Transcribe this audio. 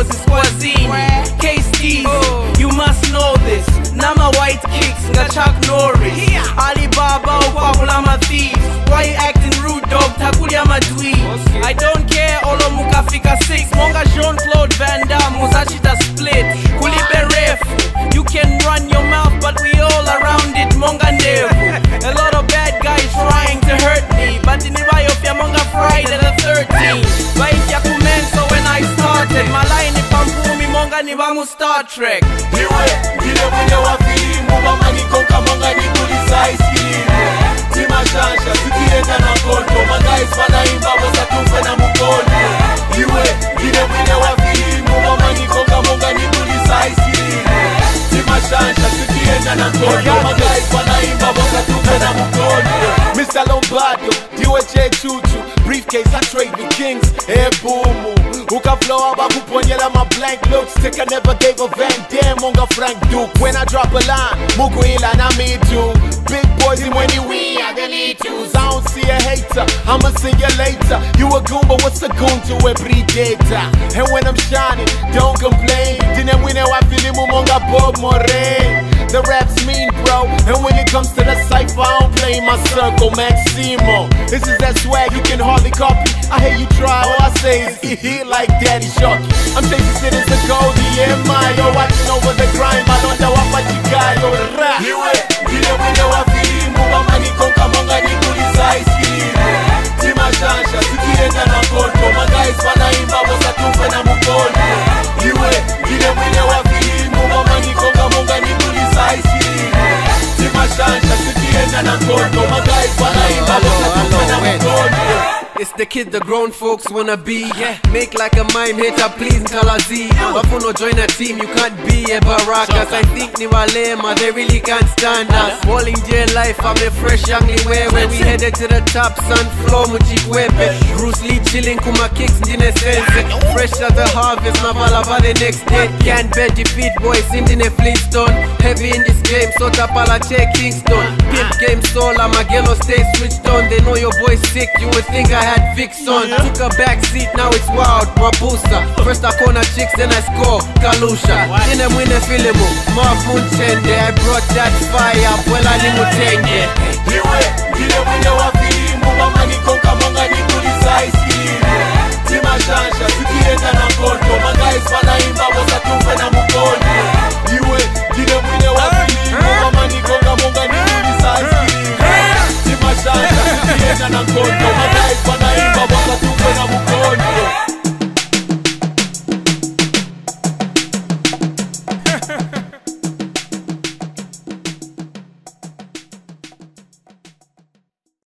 Balozi Squazini K-Steez, you must know this. Nama white kicks, nga Chuck Norris Alibaba ukwabula ma thieves. Why you acting rude dog, takulia madwi. I don't care, olo mukafika 6. Monga Jean-Claude Van Damme, muzachita split. Kulibe ref, you can run your mouth but we all around it, monga nevu. A lot of bad guys trying to hurt me, but in the way of ya monga Friday the 13th. But if ya commence, so when I started, my line if I'm booming, monga ni vamu Star Trek. Niwe, nile mwenye wa filimu, mama nikonga monga ni kulisa iskini. Tima shansha, tukienda na koto, magais wanaimba wasa tufe na mkono. Niwe, nile mwenye wa filimu, mama nikonga monga ni kulisa iskini. Tima shansha, tukienda na koto, magais wanaimba wasa tufe na mkono. Mr. Lombardo, DOJ Chuchu, briefcase I trade with kings, hey boomu. Uka flow aba kuponyela my blank looks. Take I never gave a Van Damme onga Frank Duke. When I drop a line, mugu ila na me too. Big boys in when you we are the lead twos. I don't see a hater, I'ma see you later. You a goon, but what's a goon to a predator? And when I'm shining, don't complain. Dine mwine wa filimu monga Bob Moraine. The rap's mean, bro, and when it comes to the cypher, I don't play my circle, Maximo. This is that swag you can hardly copy. I hear you try, all I say is he like Daddy Sharky. I'm chasing cities of gold, yeah, my yo, watching over the crime. I don't know what you got, yo, rap. Niwe, nile mwenye wa filimu, mama nikonga monga ni kulisa iskini. Tima shansha, tukienda na koto, magais wanaimba wasa tufe na mkono. Niwe, nile mwenye wa filimu, mama nikonga monga ni kulisa iskini. Tima shansha, tukienda na koto, magais wanaimba wasa tufe na mkono. It's the kid the grown folks wanna be. Make like a mime hater, please Kalazi. Wafuno join a team, you can't be a Barakas. I think ni walema, they really can't stand us. Balling J life, I'm a fresh youngly where we headed to the top, sun floor mujikwepe. Bruce Lee chilling, kuma kicks ndine sense. Fresh at the harvest, navalava the next day. Can't bet defeat boys, seemed in a Flintstone. Heavy in this game, so tapala check Kingston. Pimp game soul, I'm a ghetto stay switched on. They know your boy's sick, you would think I had Vicks on. Took a back seat, now it's wild, Mabusa. First I corner chicks, then I score, Kalusha. In a winner filimu, Marv Munchende. I brought that fire, Bwela ni Mutenge. Niwe, nile mwenye wa filimu, mama nikonga monga ni kulisa iskini. Tima shansha, tukienda na koto, magais wanaimba wasa tufe na mkono. Niwe, nile mwenye wa filimu, mama nikonga monga ni kulisa iskini. Tima shansha, tukienda na koto, magais wanaimba wasa tufe na mkono.